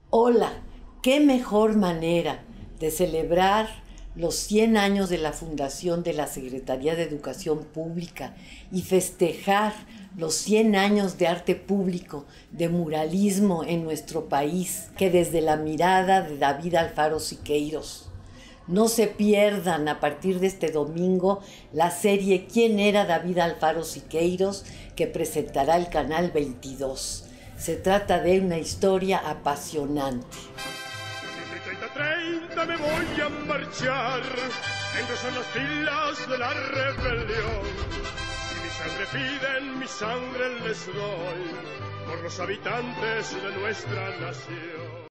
Hola, qué mejor manera de celebrar los 100 años de la fundación de la Secretaría de Educación Pública y festejar los 100 años de arte público, de muralismo en nuestro país, que desde la mirada de David Alfaro Siqueiros. No se pierdan a partir de este domingo la serie ¿Quién era David Alfaro Siqueiros?, que presentará el Canal 22. Se trata de una historia apasionante. 30 me voy a marchar, entro en las filas de la rebelión. Si mi sangre piden, mi sangre les doy, por los habitantes de nuestra nación.